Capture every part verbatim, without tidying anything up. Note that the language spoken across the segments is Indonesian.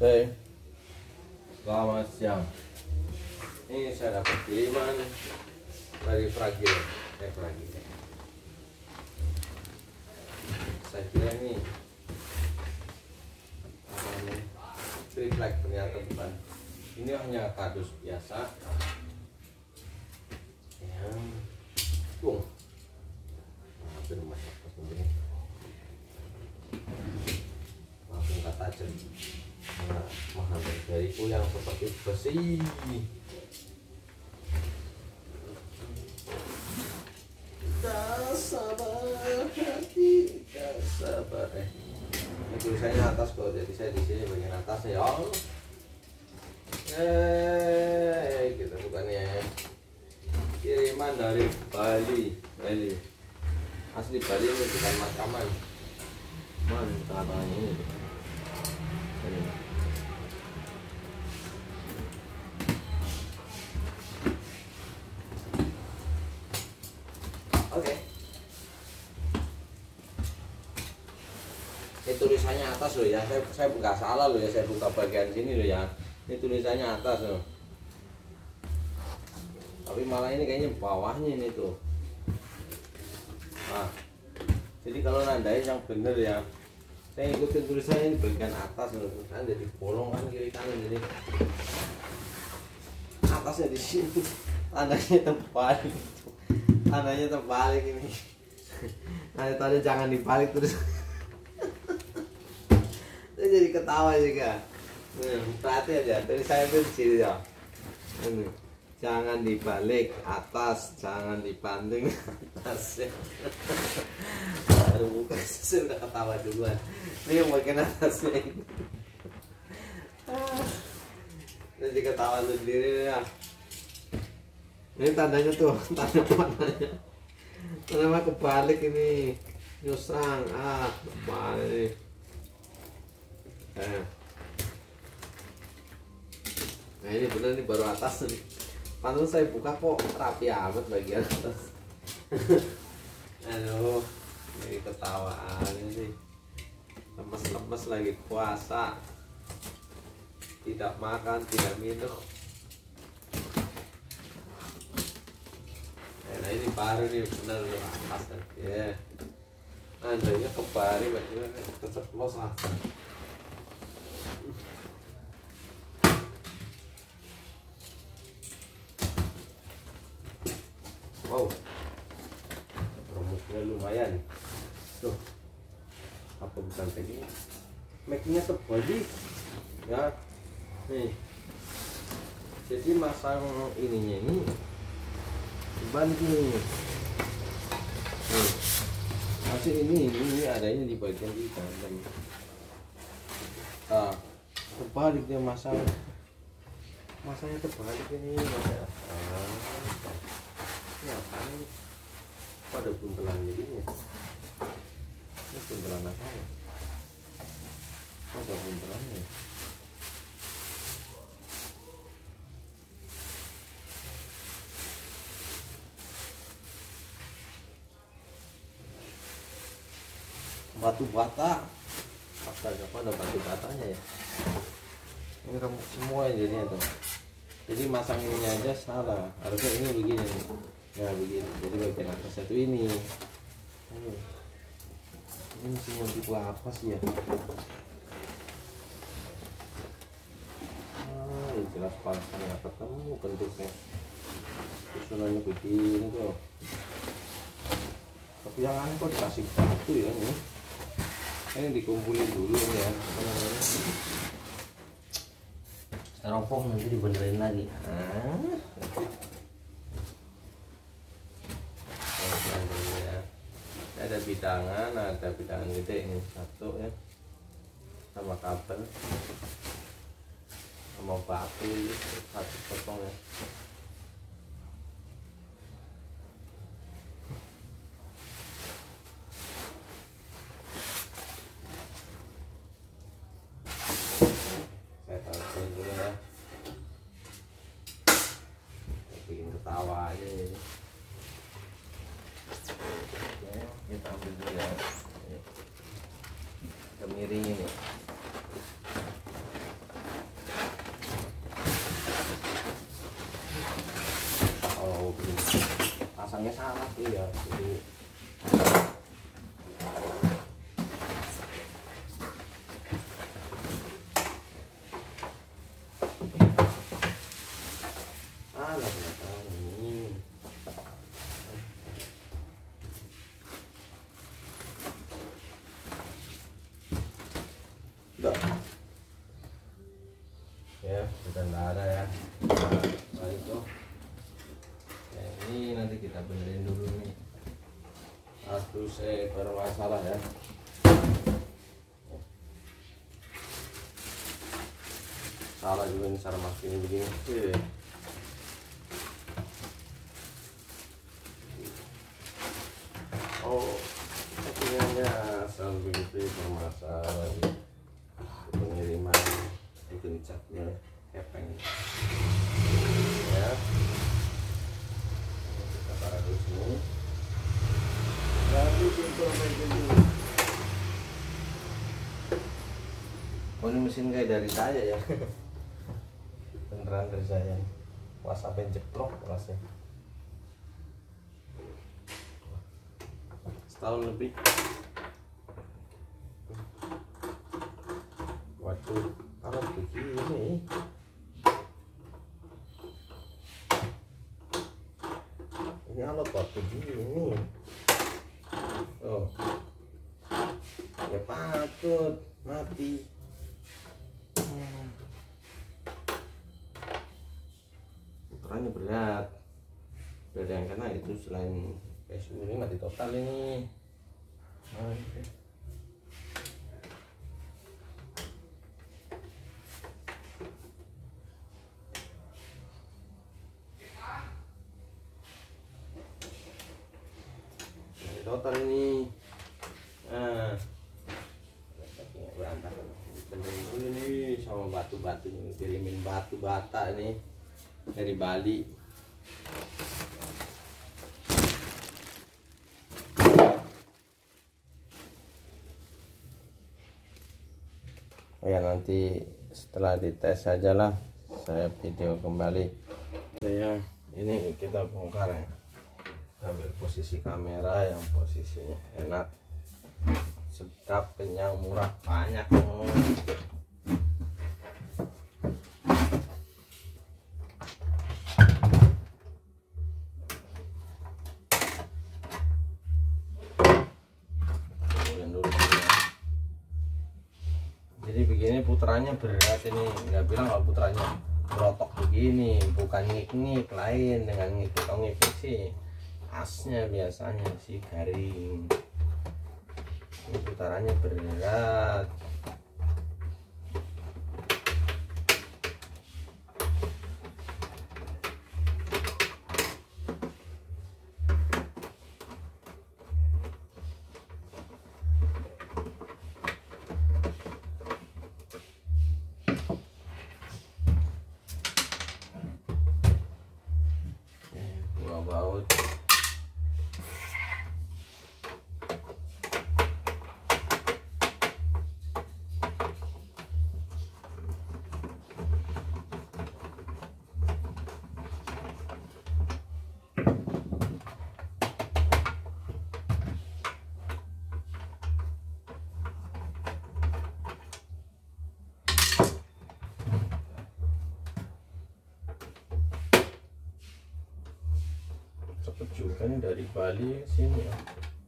Saya selamat siang. Ini saya dapat kiriman dari Fragile. Eh Fragile. Saya kira ini apa namanya? Triplek, ternyata bukan. Ini hanya kardus biasa. Yang bung. Hampir masak begini. Langsung kata aja. Nah, menghantar jariku yang seperti besi. Tak sabar hati, tak sabar. Eh, ini tulisannya atas kok, jadi saya di sini bagian atasnya ya. Eh, kita bukannya kiriman dari Bali, Bali. Asli Bali ini bukan makaman. Mantap ini. Ini. Oke. Ini tulisannya atas loh ya. Saya saya nggak salah loh ya, saya buka bagian sini loh ya. Ini tulisannya atas loh. Tapi malah ini kayaknya bawahnya ini tuh. Nah. Jadi kalau nandain yang bener ya. Saya ikutin tulisannya ini bagian atas loh. Kan jadi bolong kan kiri kanan jadi. Atasnya di sini. Tandanya terbalik. Tandanya terbalik ini. Nah, tadi jangan dibalik terus. Saya jadi ketawa juga. Nah, perhati aja. Dari saya tuh di sini ya. Ini. Jangan dibalik atas, jangan dibanding atas. Aduh, bukan, saya udah ketawa duluan. Ini yang bagian atasnya ini. Jadi ketawa sendiri ya. Ini tandanya tuh, tanda warnanya. Tanda kebalik ini. Nyusang, ah, kebalik. Eh. Nah ini bener nih baru atas nih. Pantul saya buka kok rapi amat bagian atas. Aduh, ini ketawaan ini sih. Lemes-lemes lagi puasa. Tidak makan, tidak minum. Nah ini baru nih bener loh atas ya. Andainya kebalik bajunya keceplos lah. Wow, rumusnya lumayan. Tuh, apa bukan packing? Mackingnya terbalik, ya. Nih, jadi masang ininya ini banting. Nih, masih ini ini adanya di bagian di dalam. Ah, terbalik dia masang. Masanya terbalik ini. Ah. Ya kan pada buntelan jadinya. Ini buntelan apa ya? Ada buntelannya. Batu bata. Astaga, apa ada batu batanya ya? Ini remuk semua jadinya tuh. Jadi masang ininya aja salah. Harusnya ini begini nih. Ya begini, jadi bagian atas satu ini. Ini, ini mesin yang tipe apa sih ya? Ah, ya jelas pasang nggak ketemu bentuknya. Susunannya begini tuh. Tapi yang aneh kok dikasih batu ya ini. Ini dikumpulin dulu ya. Styrofoam nanti dibenerin lagi. Ah. Ada bidangan, ada bidangan gede ini satu ya, sama kabel, sama batu ini satu potong ya. Saya taruh dulu ya, bikin ketawa aja ini. Kita ambil dulu ya, kemiring ini. itu ya jadi alah belakang ini udah ya sudah nggak ada ya. Nah, itu ya, ini nanti kita benerin dulu nih. Aduh saya bermasalah ya. Salah juga nih cara masukin begini. Oke. Oh, akhirnya selalu begitu bermasalah di pengiriman itu catnya kepeng ya. Kita taruh di sini. Lalu kita perbaikin dulu. Oh, ini mesin kayak dari saya ya. Beneran dari saya. WhatsApp yang jeplok rasanya. Setahun lebih. Waduh, alat begini. Ini alat buat begini. Oh, ya patut mati. Puterannya berat. Berat yang kena itu selain P S U ini mati total ini. Nah, okay. Mati total ini. Nah, berantakan. Benerin dulu nih sama batu-batu ini, kirimin batu bata nih dari Bali. Ya nanti setelah dites saja lah saya video kembali. Ya ini kita bongkar ya, ambil posisi kamera yang posisinya enak, sedap, kenyang, murah, banyak. Jadi begini puterannya berat ini, nggak bilang kalau puterannya berotok begini, bukan ngik-ngik lain dengan ngik atau ngik sih asnya biasanya sih garing. Ini putarannya berat. Baut cepet juga nih dari Bali sini ya.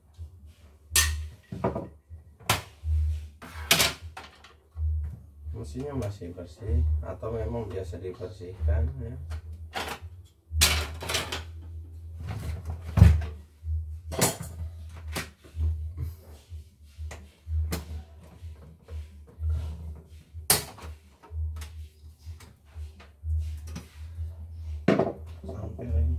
Mesinnya masih bersih atau memang biasa dibersihkan ya. Sampai lagi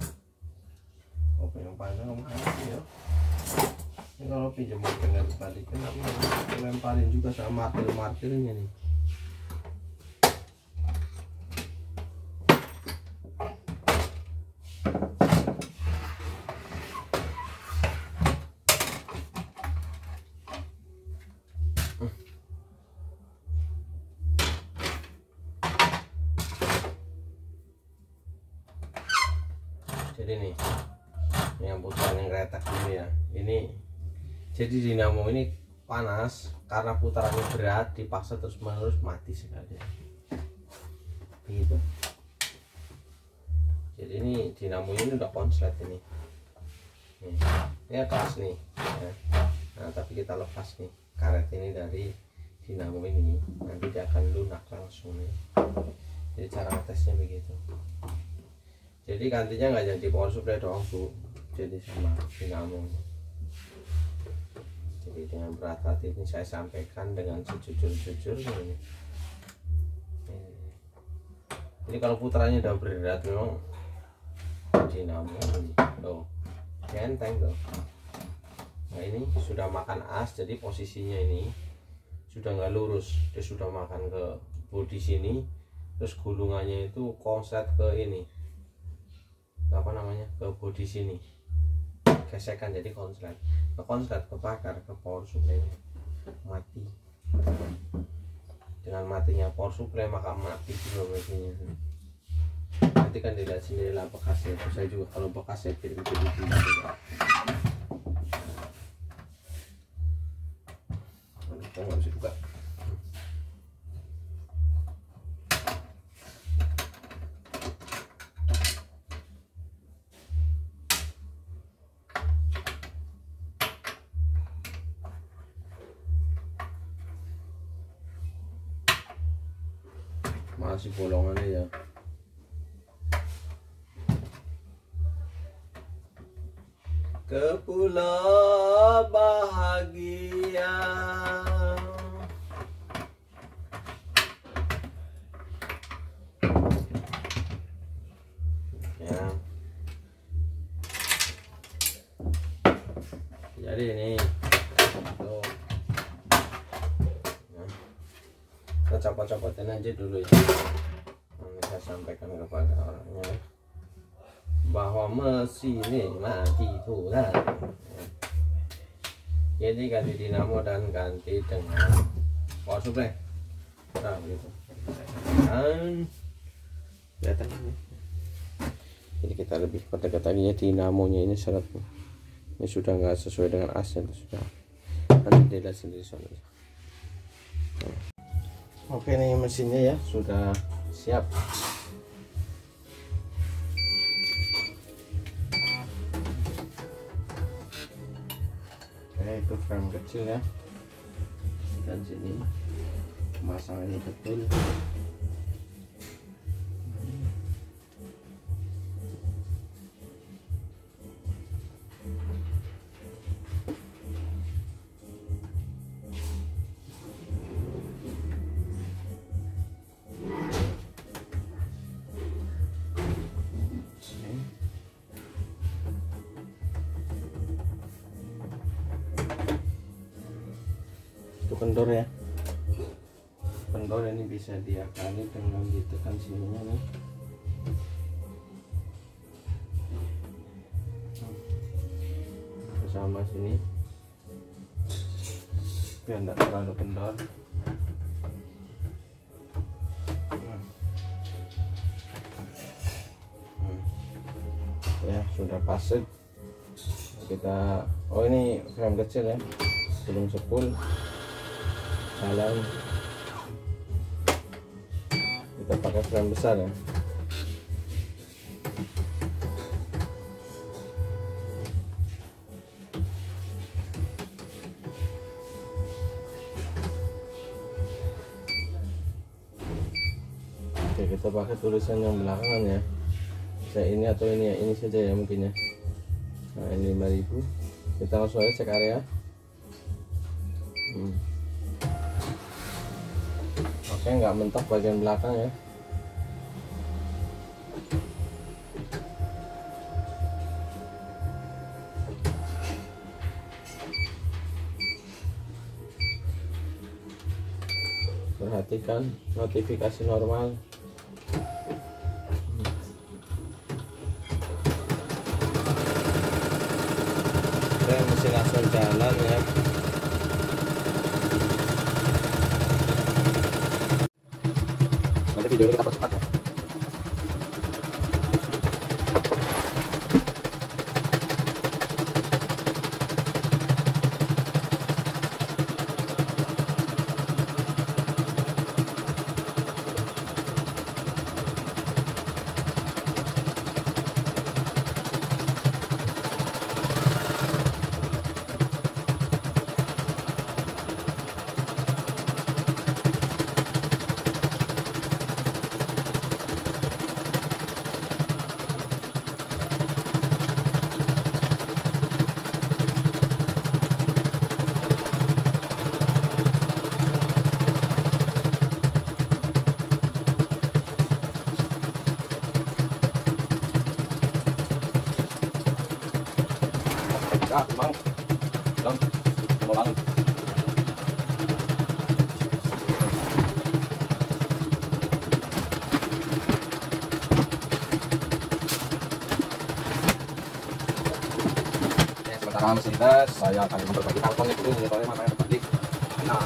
yang panjang mana ya. Ini kalau pinjam mobil nggak dibalikin tapi lemparin juga sama martil-martilnya nih. Jadi nih yang putaran yang kretek ini ya. Ini jadi dinamo ini panas karena putarannya berat, dipaksa terus menerus mati sekali begitu. Jadi ini dinamo ini udah konslet ini nih, ini kelas nih ya. Nah tapi kita lepas nih karet ini dari dinamo ini, nanti dia akan lunak langsung nih. Jadi cara tesnya begitu. Jadi gantinya nggak jadi power supply doang bu, jadi sama dinamo. Jadi dengan berhati-hati ini saya sampaikan dengan sejujur-jujurnya ini. Jadi kalau putarannya udah berat memang dinamo ini tuh enteng tuh. Nah ini sudah makan as, jadi posisinya ini sudah nggak lurus, dia sudah makan ke bodi sini, terus gulungannya itu konslet ke ini apa namanya ke bodi sini, gesekan jadi konslet ke konslet kebakar ke power supply mati. Dengan matinya power supply maka mati juga mesinnya. Nanti kan dilihat sendiri lah bekasnya. Itu saya juga kalau bekasnya kirim-kirim juga. Kita nggak bisa buka. Masih bolongannya ya. Ke pulau bahagia ya. Jadi ini tuh kita copot-copotin aja dulu ya. Nanti saya sampaikan kepada orangnya bahwa mesin ini mati tulang. Jadi ganti dinamo dan ganti dengan power supply. Nah begitu. Dan kelihatan ini. Jadi kita lebih perdekat lagi ya, dinamonya ini seret. Ini sudah nggak sesuai dengan asnya, sudah. Nanti dilihat sendiri soalnya. Oke nih mesinnya ya sudah siap. Oke itu frame kecil ya, dan sini pemasangannya betul. Kendor ya, kendor ini bisa diakali dengan ditekan sininya nih. Bersama sini biar tidak terlalu kendor. Ya sudah pasir kita. Oh ini frame kecil ya, belum sepul jalan, kita pakai frame besar ya. Oke kita pakai tulisan yang belakangan ya, saya ini atau ini ya, ini saja ya mungkin ya. Nah ini lima ribu, kita langsung aja cek area. hmm. Oke nggak mentok bagian belakang ya. Perhatikan notifikasi normal. Oke mesin langsung jalan ya. Nanti videonya kita percepat ya. menggunakan mesin tes, saya akan memperbaiki kartonnya dulu, soalnya matanya terbalik. Nah,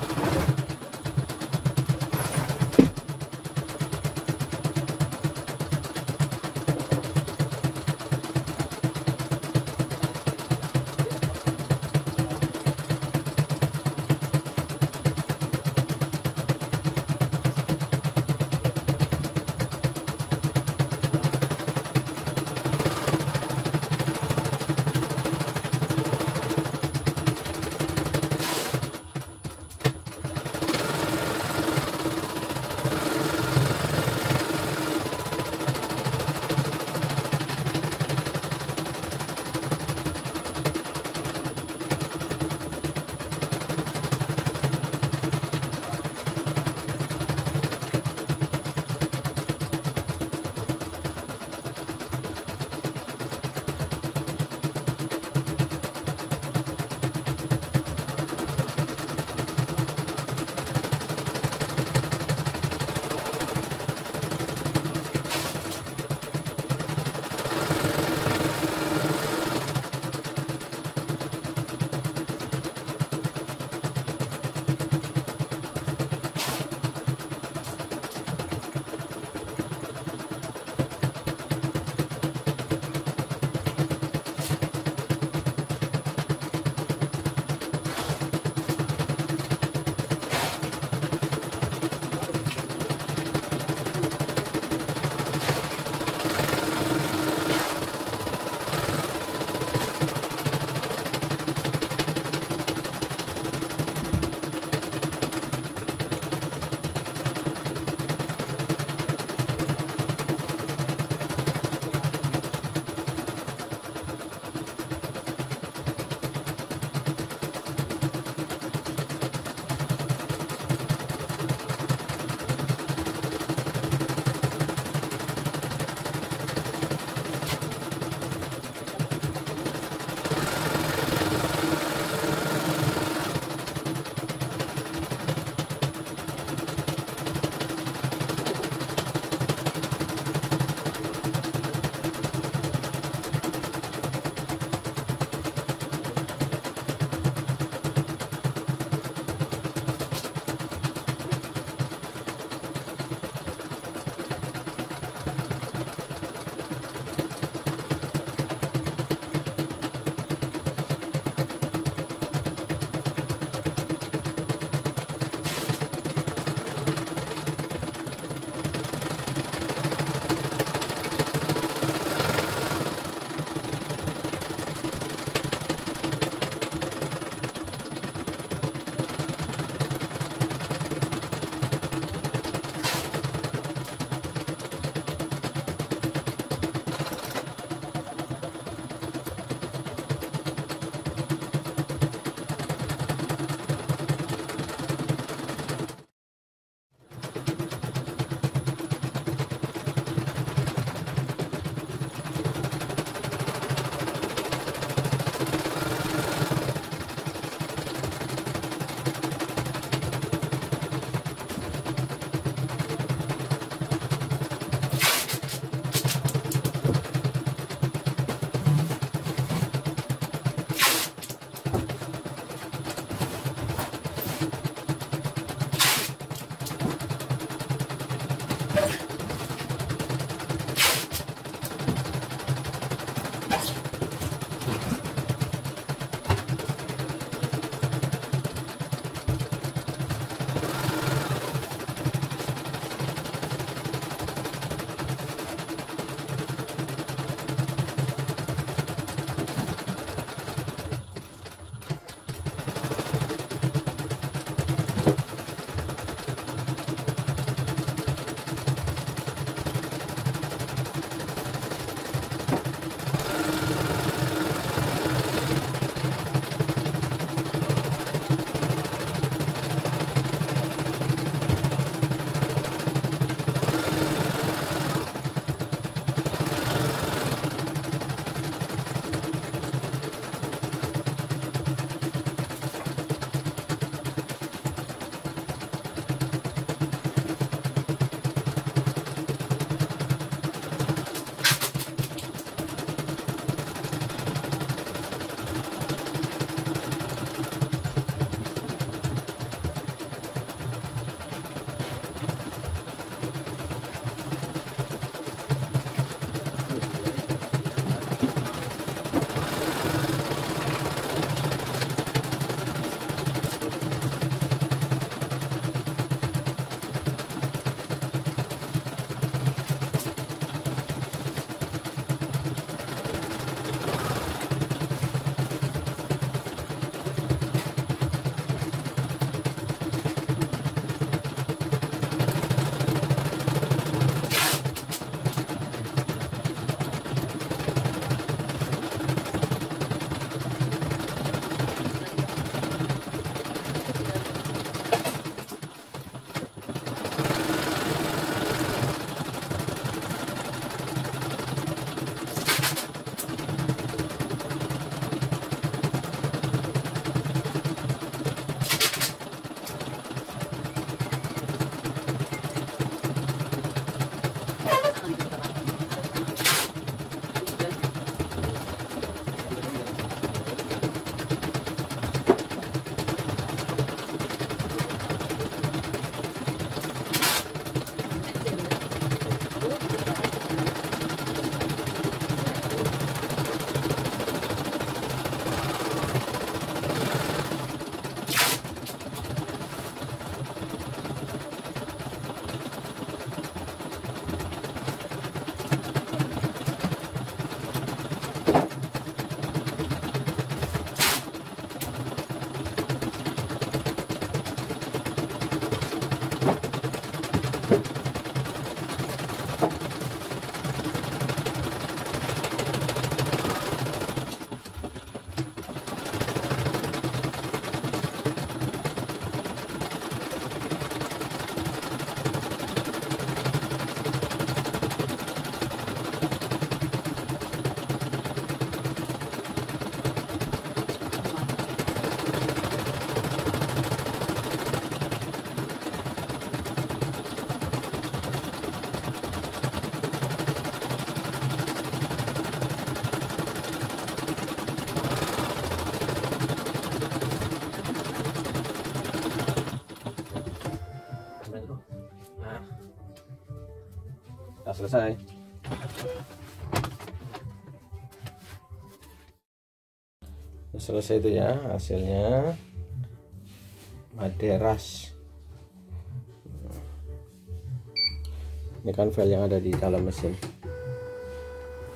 metro. Nah, udah selesai. Udah selesai itu ya hasilnya. Maderas. Ini kan file yang ada di dalam mesin.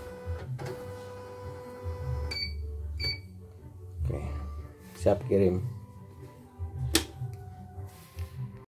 Oke, siap kirim.